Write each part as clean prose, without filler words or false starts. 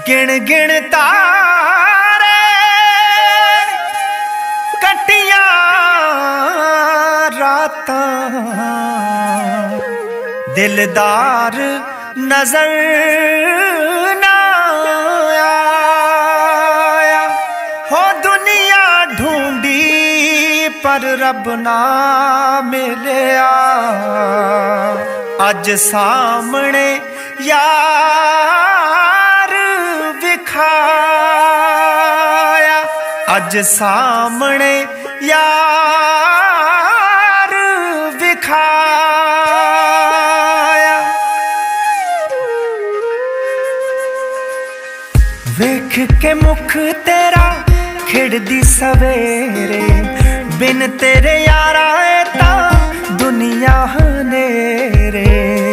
गिण गिण तारे कटिया रातां दिलदार नजर ना आया हो दुनिया ढूंढी पर रब ना मिलिया अज सामने यार विखाया अज सामने यार विखाया वेख के मुख तेरा खिड़दी सवेरे बिन तेरे यारा तां दुनिया हनेरे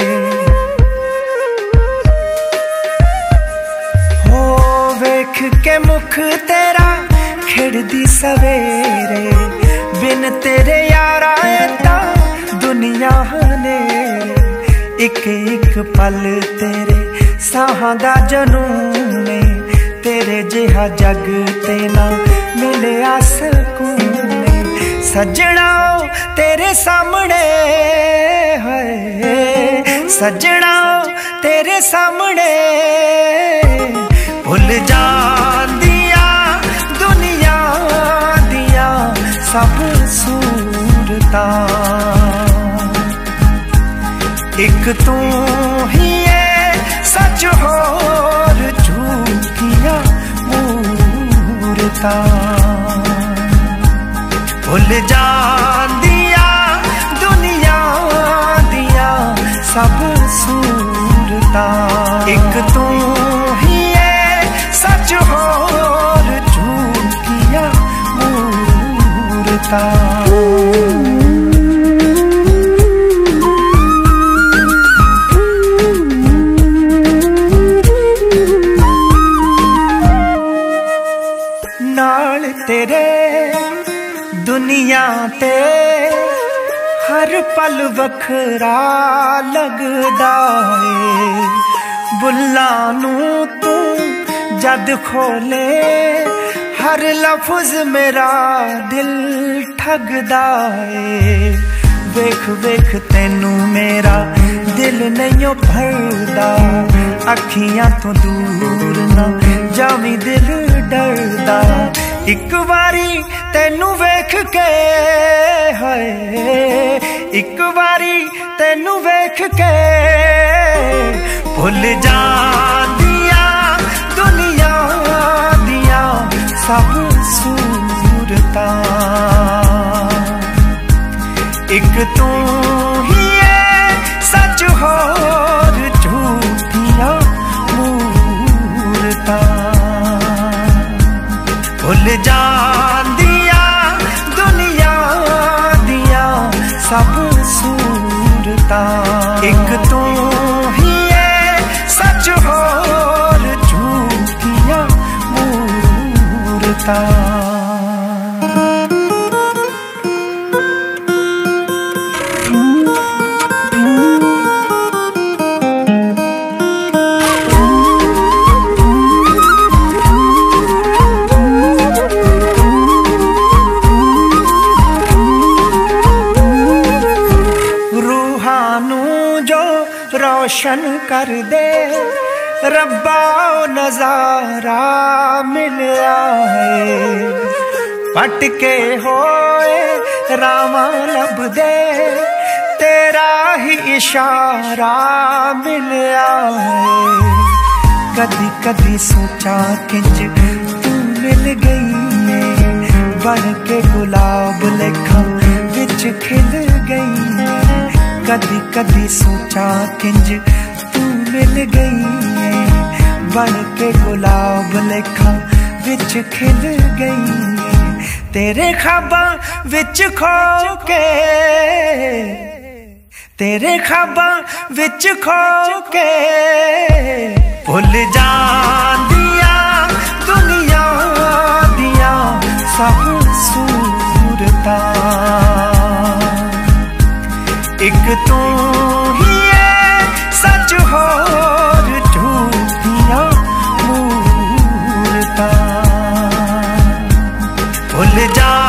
हो वेख के मुख तेरा खिड़दी सवेरे बिन तेरे यारा तां दुनिया हनेरे एक एक पल तेरे साहां दा जनून तेरे जिहा जग ते ना मिलिया सकून सजना तेरे सामने है सजना तेरे सामने भुल जांदिया दुनिया दिया सब सूरतां एक तू ही है सच होर झूठियां मूरतां भुल जांदिया दुनिया दिया सब सूरतां एक तू ही है सच होर झूठियां मूरतां नाल तेरे दुनिया ते हर पल वखरा लगदा है बुल्लां नूं तू जद खोले हर लफ्ज मेरा दिल ठगदा है वेख वेख तैनू मेरा दिल नहीं भरदा अखियां तो दूर ना जावी दिल डरदा एक बारी तैनू वेख के है एक बारी तैनू वेख के भुल जांदिया दुनिया दिया सब सूरतां एक तू ही है सच होर झूठियां मूरतां भुल जांदिया दुनिया दिया सब सूरतां एक तू ही है सच होर झूठियां मूरतां रोशन कर दे रब्बा नजारा मिलिया है भटके होए रामा लब दे तेरा ही इशारा मिलिया है कदी कदी सोचा किंज तू मिल गई है बन के गुलाब लेखा विच खिल गई है कदी कदी सोचा किंज तू मिल गई है बन के गुलाब लेखा विच खिल गई है तेरे ख्वाबां विच खो के तेरे ख्वाबां विच खो के भुल जांदिया दुनिया दिया सब सूरतां एक तू ही है सच होर झूठियां जा